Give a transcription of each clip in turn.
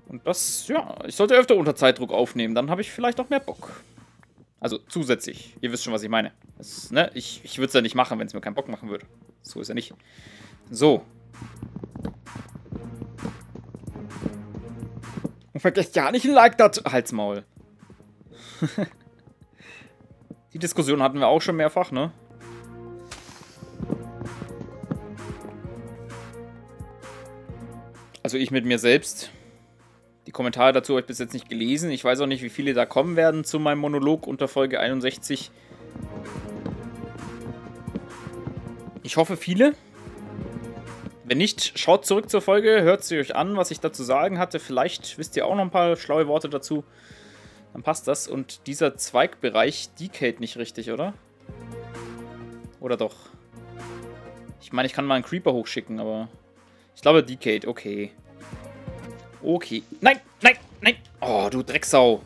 Und das, ja, ich sollte öfter unter Zeitdruck aufnehmen, dann habe ich vielleicht auch mehr Bock. Also zusätzlich. Ihr wisst schon, was ich meine. Das, ne? Ich würde es ja nicht machen, wenn es mir keinen Bock machen würde. So ist ja nicht. So. Und vergesst ja nicht ein Like dazu. Halt's Maul. Die Diskussion hatten wir auch schon mehrfach, ne? Also ich mit mir selbst. Die Kommentare dazu habe ich bis jetzt nicht gelesen. Ich weiß auch nicht, wie viele da kommen werden zu meinem Monolog unter Folge 61. Ich hoffe, viele. Wenn nicht, schaut zurück zur Folge, hört sie euch an, was ich dazu sagen hatte. Vielleicht wisst ihr auch noch ein paar schlaue Worte dazu. Dann passt das. Und dieser Zweigbereich decayt nicht richtig, oder? Oder doch? Ich meine, ich kann mal einen Creeper hochschicken, aber... Ich glaube, decayt, okay. Okay. Nein, nein, nein. Oh, du Drecksau.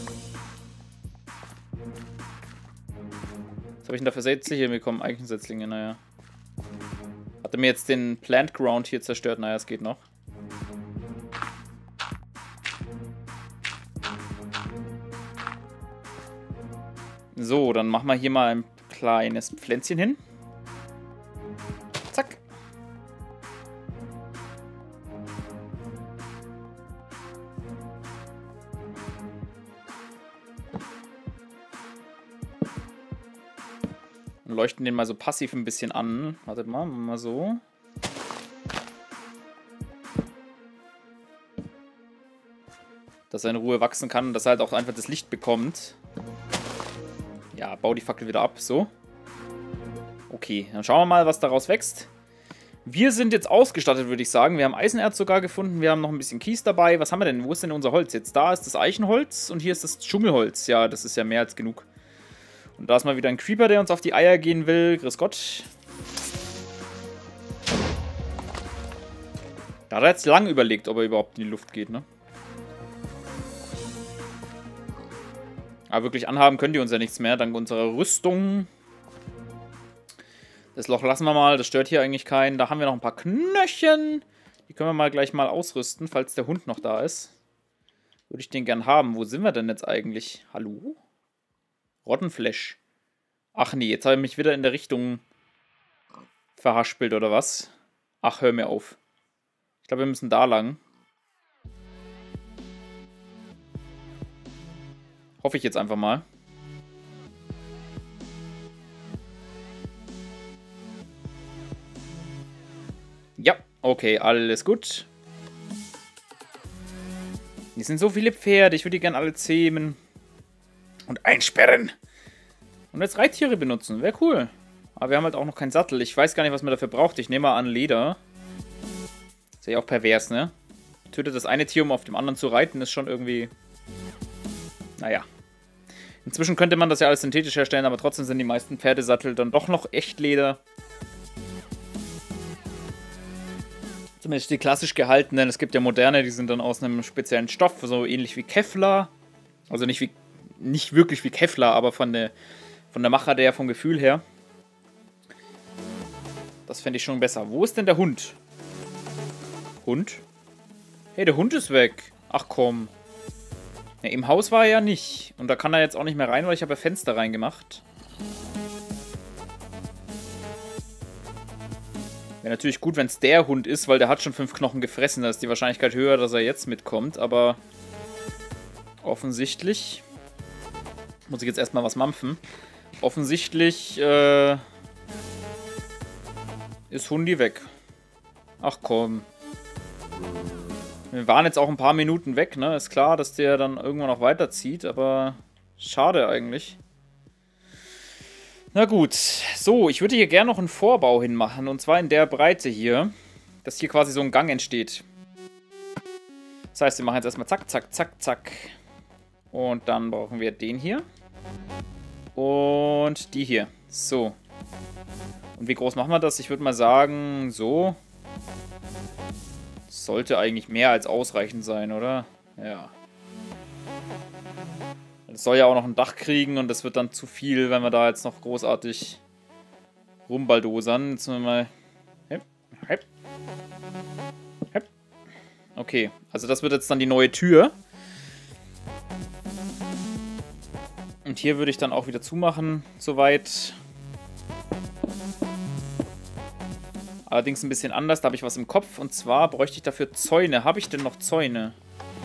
Was habe ich denn da für Sätze hier bekommen? Eichensetzlinge, naja. Hat er mir jetzt den Plant Ground hier zerstört? Naja, es geht noch. So, dann machen wir hier mal ein kleines Pflänzchen hin. Zack. Und leuchten den mal so passiv ein bisschen an. Wartet mal, machen wir mal so. Dass er in Ruhe wachsen kann und dass er halt auch einfach das Licht bekommt. Ja, bau die Fackel wieder ab, so. Okay, dann schauen wir mal, was daraus wächst. Wir sind jetzt ausgestattet, würde ich sagen. Wir haben Eisenerz sogar gefunden, wir haben noch ein bisschen Kies dabei. Was haben wir denn? Wo ist denn unser Holz jetzt? Da ist das Eichenholz und hier ist das Dschungelholz. Ja, das ist ja mehr als genug. Und da ist mal wieder ein Creeper, der uns auf die Eier gehen will. Grüß Gott. Da hat er jetzt lang überlegt, ob er überhaupt in die Luft geht, ne? Aber wirklich anhaben können die uns ja nichts mehr, dank unserer Rüstung. Das Loch lassen wir mal, das stört hier eigentlich keinen. Da haben wir noch ein paar Knöchen. Die können wir mal gleich mal ausrüsten, falls der Hund noch da ist. Würde ich den gern haben. Wo sind wir denn jetzt eigentlich? Hallo? Rottenflash. Ach nee, jetzt habe ich mich wieder in der Richtung verhaspelt, oder was? Ach, hör mir auf. Ich glaube, wir müssen da lang. Hoffe ich jetzt einfach mal. Ja, okay, alles gut. Hier sind so viele Pferde, ich würde die gerne alle zähmen. Und einsperren. Und jetzt Reittiere benutzen, wäre cool. Aber wir haben halt auch noch keinen Sattel. Ich weiß gar nicht, was man dafür braucht. Ich nehme mal an Leder. Ist ja auch pervers, ne? Tötet das eine Tier, um auf dem anderen zu reiten, ist schon irgendwie... Naja. Inzwischen könnte man das ja alles synthetisch herstellen, aber trotzdem sind die meisten Pferdesattel dann doch noch Echtleder. Zumindest die klassisch gehaltenen. Es gibt ja moderne, die sind dann aus einem speziellen Stoff, so ähnlich wie Kevlar. Also nicht wirklich wie Kevlar, aber von der Macher vom Gefühl her. Das fände ich schon besser. Wo ist denn der Hund? Hund? Hey, der Hund ist weg. Ach komm. Ja, im Haus war er ja nicht. Und da kann er jetzt auch nicht mehr rein, weil ich habe ja Fenster reingemacht. Wäre natürlich gut, wenn es der Hund ist, weil der hat schon 5 Knochen gefressen. Da ist die Wahrscheinlichkeit höher, dass er jetzt mitkommt. Aber offensichtlich... Muss ich jetzt erstmal was mampfen. Offensichtlich ist Hundi weg. Ach komm. Wir waren jetzt auch ein paar Minuten weg, ne? Ist klar, dass der dann irgendwann noch weiterzieht, aber schade eigentlich. Na gut. So, ich würde hier gerne noch einen Vorbau hinmachen, und zwar in der Breite hier, dass hier quasi so ein Gang entsteht. Das heißt, wir machen jetzt erstmal zack, zack, zack, zack. Und dann brauchen wir den hier. Und die hier. So. Und wie groß machen wir das? Ich würde mal sagen, so. Sollte eigentlich mehr als ausreichend sein, oder? Ja. Das soll ja auch noch ein Dach kriegen und das wird dann zu viel, wenn wir da jetzt noch großartig rumbaldosern. Jetzt müssen wir mal... Hep, hep, hep. Okay, also das wird jetzt dann die neue Tür. Und hier würde ich dann auch wieder zumachen, soweit. Allerdings ein bisschen anders, da habe ich was im Kopf. Und zwar bräuchte ich dafür Zäune. Habe ich denn noch Zäune?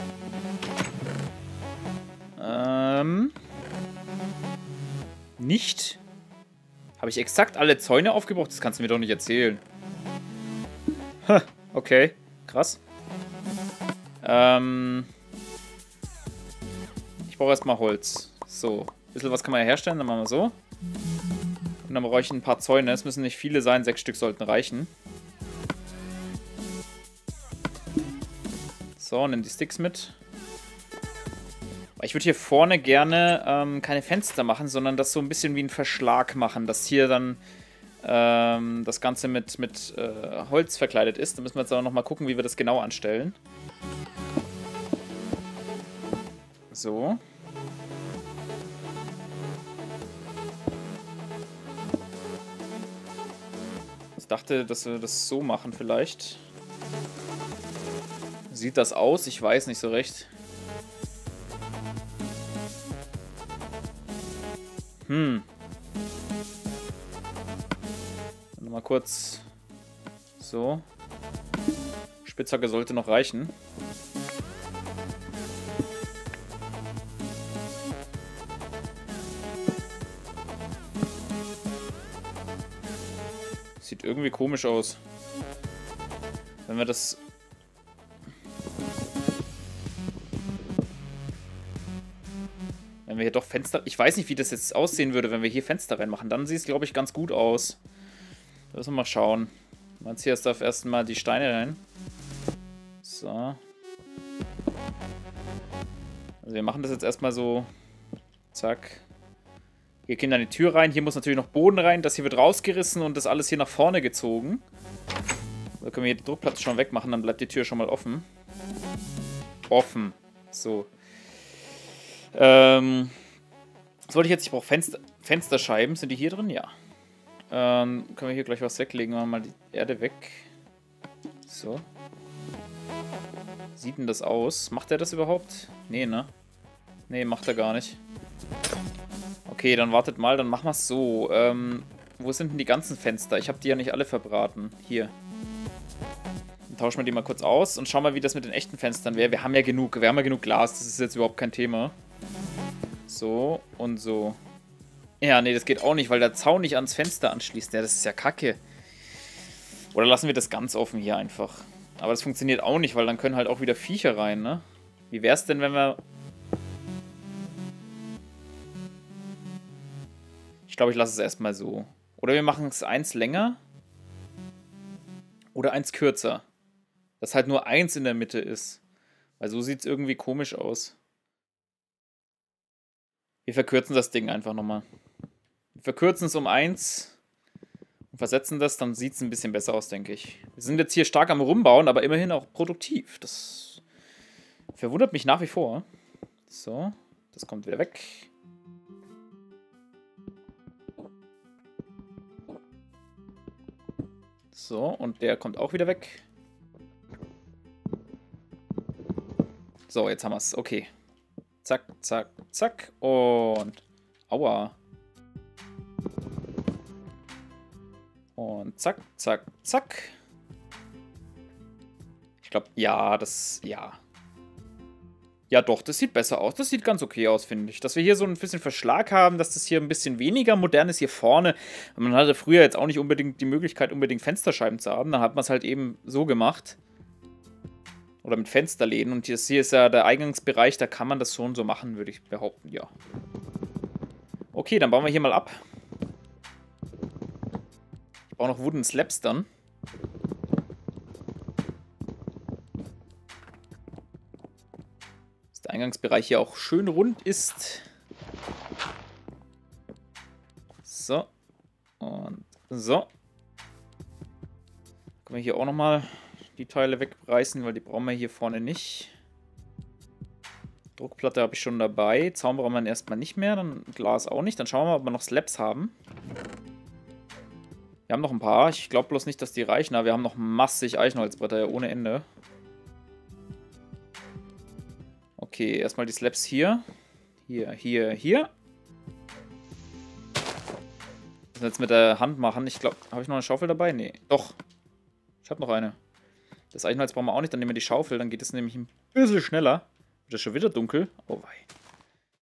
Nicht? Habe ich exakt alle Zäune aufgebraucht? Das kannst du mir doch nicht erzählen. Okay, krass. Ich brauche erstmal Holz. So, ein bisschen was kann man ja herstellen, dann machen wir so. Und dann brauche ich ein paar Zäune. Es müssen nicht viele sein, 6 Stück sollten reichen. So, nimm die Sticks mit. Ich würde hier vorne gerne keine Fenster machen, sondern das so ein bisschen wie ein Verschlag machen, dass hier dann das Ganze mit Holz verkleidet ist. Da müssen wir jetzt aber nochmal gucken, wie wir das genau anstellen. So. Ich dachte, dass wir das so machen vielleicht. Sieht das aus? Ich weiß nicht so recht. Mal kurz. So. Spitzhacke sollte noch reichen. Sieht irgendwie komisch aus. Wenn wir das... Wenn wir hier doch Fenster... Ich weiß nicht, wie das jetzt aussehen würde, wenn wir hier Fenster reinmachen. Dann sieht es, glaube ich, ganz gut aus. Da müssen wir mal schauen. Man zieht jetzt auf erstmal die Steine rein. So. Also wir machen das jetzt erstmal so. Zack. Hier gehen dann die Tür rein. Hier muss natürlich noch Boden rein. Das hier wird rausgerissen und das alles hier nach vorne gezogen. Da können wir hier die Druckplatte schon wegmachen. Dann bleibt die Tür schon mal offen. Offen. So. Was wollte ich jetzt? Ich brauche Fensterscheiben. Sind die hier drin? Ja. Können wir hier gleich was weglegen. Machen wir mal die Erde weg. So. Sieht denn das aus? Macht er das überhaupt? Nee, ne? Nee, macht er gar nicht. Okay, dann wartet mal, dann machen wir es so. Wo sind denn die ganzen Fenster? Ich habe die ja nicht alle verbraten. Hier. Dann tauschen wir die mal kurz aus und schauen mal, wie das mit den echten Fenstern wäre. Wir haben ja genug Glas, das ist jetzt überhaupt kein Thema. So und so. Ja, nee, das geht auch nicht, weil der Zaun nicht ans Fenster anschließt. Ja, das ist ja kacke. Oder lassen wir das ganz offen hier einfach. Aber das funktioniert auch nicht, weil dann können halt auch wieder Viecher rein, ne? Wie wär's denn, wenn wir... Ich glaube, ich lasse es erstmal so. Oder wir machen es eins länger. Oder eins kürzer. Dass halt nur eins in der Mitte ist. Weil so sieht es irgendwie komisch aus. Wir verkürzen das Ding einfach nochmal. Wir verkürzen es um 1 und versetzen das, dann sieht es ein bisschen besser aus, denke ich. Wir sind jetzt hier stark am Rumbauen, aber immerhin auch produktiv. Das verwundert mich nach wie vor. So, das kommt wieder weg. So, und der kommt auch wieder weg. So, jetzt haben wir es. Okay. Zack, zack, zack. Und... Aua. Und zack, zack, zack. Ich glaube, ja, das... Ja. Ja doch, das sieht besser aus. Das sieht ganz okay aus, finde ich. Dass wir hier so ein bisschen Verschlag haben, dass das hier ein bisschen weniger modern ist hier vorne. Man hatte früher jetzt auch nicht unbedingt die Möglichkeit, unbedingt Fensterscheiben zu haben. Dann hat man es halt eben so gemacht. Oder mit Fensterläden. Und hier ist ja der Eingangsbereich, da kann man das schon so machen, würde ich behaupten, ja. Okay, dann bauen wir hier mal ab. Ich brauche noch Wooden Slabs dann. Dass der Eingangsbereich hier auch schön rund ist. So. Und so. Können wir hier auch nochmal die Teile wegreißen, weil die brauchen wir hier vorne nicht. Druckplatte habe ich schon dabei. Zaun brauchen wir erstmal nicht mehr. Dann Glas auch nicht. Dann schauen wir mal, ob wir noch Slabs haben. Wir haben noch ein paar. Ich glaube bloß nicht, dass die reichen. Aber wir haben noch massig Eichenholzbretter, ja, ohne Ende. Okay, erstmal die Slabs hier. Hier, hier, hier. Das jetzt mit der Hand machen. Ich glaube, habe ich noch eine Schaufel dabei? Nee, doch. Ich habe noch eine. Das Eichenholz brauchen wir auch nicht. Dann nehmen wir die Schaufel. Dann geht es nämlich ein bisschen schneller. Wird es schon wieder dunkel? Oh wei.